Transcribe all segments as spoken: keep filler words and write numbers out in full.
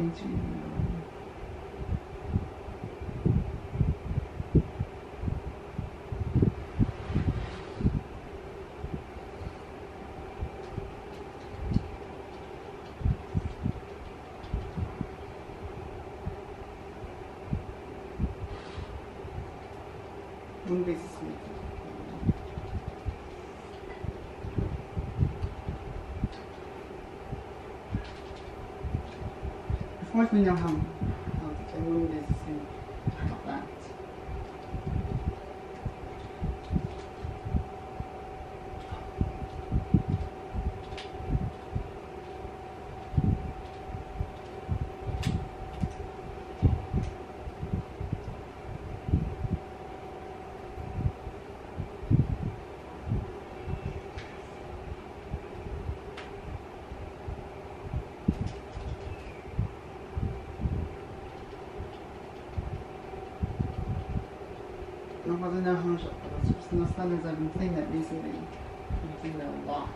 going to one base is sweet. Of course we know how, how the mood is and about that. I don't know how much, it's just no standards. I've been playing that recently. I've been playing that a lot.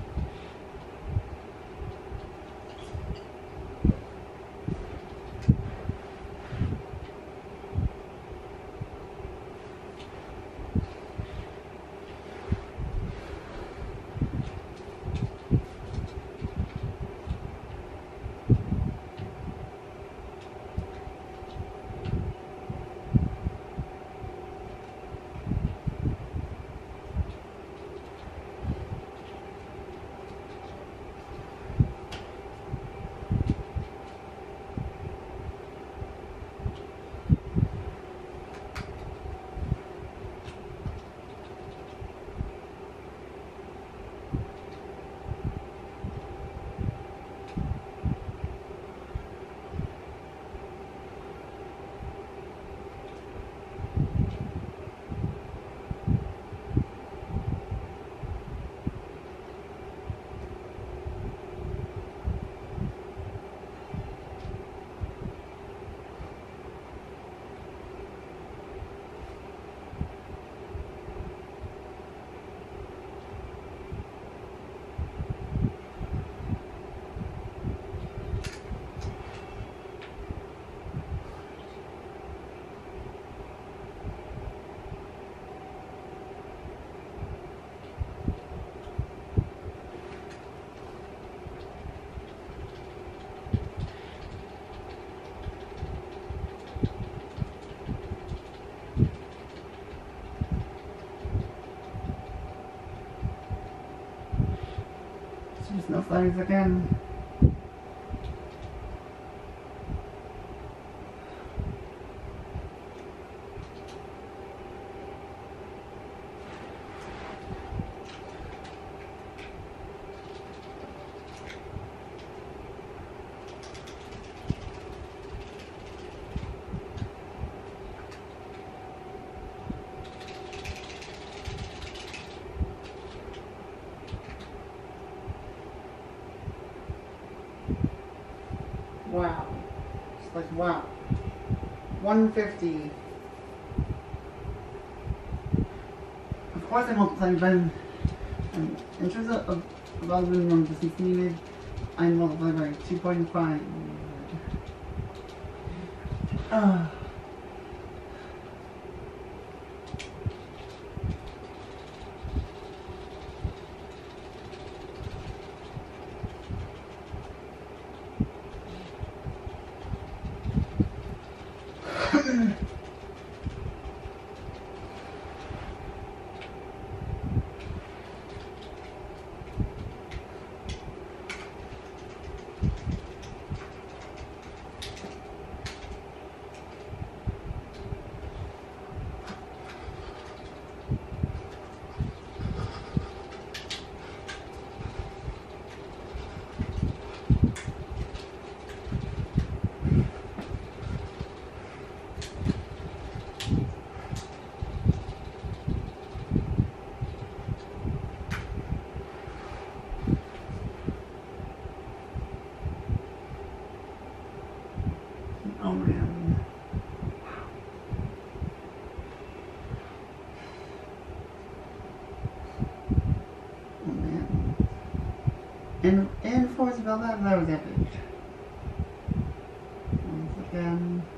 There's no flags again. Wow. It's like, wow. one fifty. Of course I multiply, but um, in terms of, of, of other minimum distance needed, I multiply by two point five. Uh. Oh man. Oh man. And and for that that was epic. like um